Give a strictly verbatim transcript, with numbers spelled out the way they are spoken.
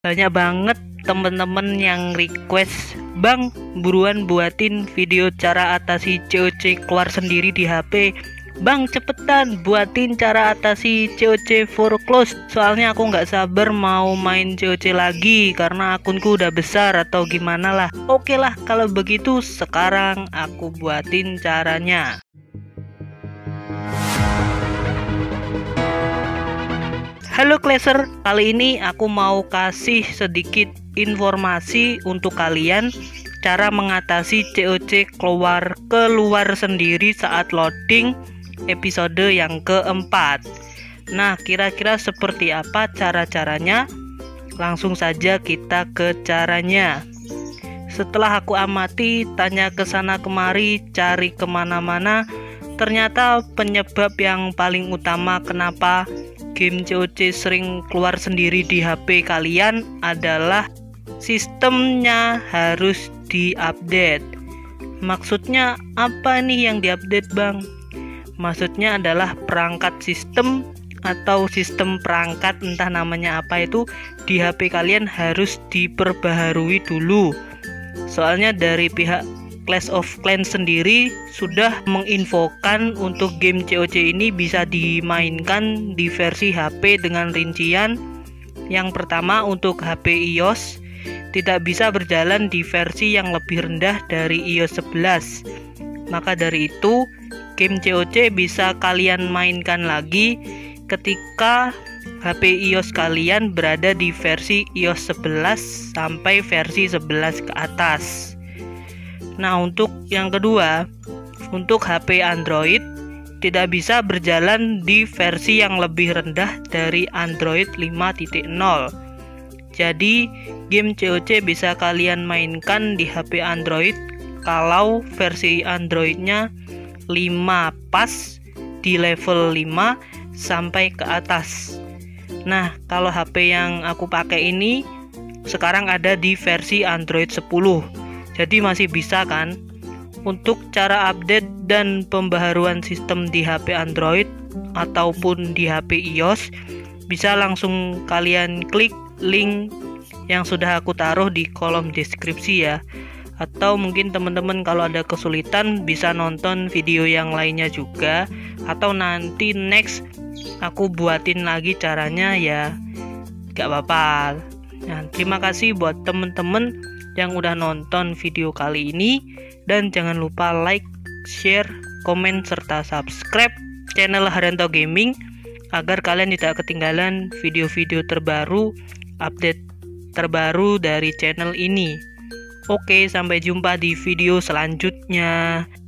Banyak banget temen-temen yang request, "Bang, buruan buatin video cara atasi C O C keluar sendiri di H P. Bang, cepetan buatin cara atasi C O C foreclose. Soalnya aku nggak sabar mau main C O C lagi karena akunku udah besar atau gimana lah." Oke lah, kalau begitu sekarang aku buatin caranya. Halo Clasher, kali ini aku mau kasih sedikit informasi untuk kalian cara mengatasi C O C keluar keluar sendiri saat loading episode yang keempat. Nah, kira-kira seperti apa cara-caranya? Langsung saja kita ke caranya. Setelah aku amati, tanya ke sana kemari, cari kemana-mana, ternyata penyebab yang paling utama kenapa game C O C sering keluar sendiri di H P kalian adalah sistemnya harus diupdate. Maksudnya apa nih yang diupdate, Bang? Maksudnya adalah perangkat sistem atau sistem perangkat, entah namanya apa itu, di H P kalian harus diperbaharui dulu. Soalnya dari pihak Clash of Clans sendiri sudah menginfokan untuk game C O C ini bisa dimainkan di versi H P dengan rincian. Yang pertama, untuk H P iOS tidak bisa berjalan di versi yang lebih rendah dari iOS sebelas. Maka dari itu, game C O C bisa kalian mainkan lagi ketika H P iOS kalian berada di versi iOS sebelas sampai versi sebelas ke atas. Nah, untuk yang kedua, untuk H P Android tidak bisa berjalan di versi yang lebih rendah dari Android lima titik nol. Jadi, game C O C bisa kalian mainkan di H P Android kalau versi Androidnya lima pas, di level lima sampai ke atas. Nah, kalau H P yang aku pakai ini sekarang ada di versi Android sepuluh. Jadi masih bisa kan? Untuk cara update dan pembaharuan sistem di H P Android ataupun di H P iOS, bisa langsung kalian klik link yang sudah aku taruh di kolom deskripsi ya. Atau mungkin teman-teman kalau ada kesulitan bisa nonton video yang lainnya juga, atau nanti next aku buatin lagi caranya ya, gak apa-apa. Nah, terima kasih buat teman-teman yang udah nonton video kali ini, dan jangan lupa like, share, komen, serta subscribe channel Haryanto Gaming agar kalian tidak ketinggalan video-video terbaru, update terbaru dari channel ini. Oke, sampai jumpa di video selanjutnya.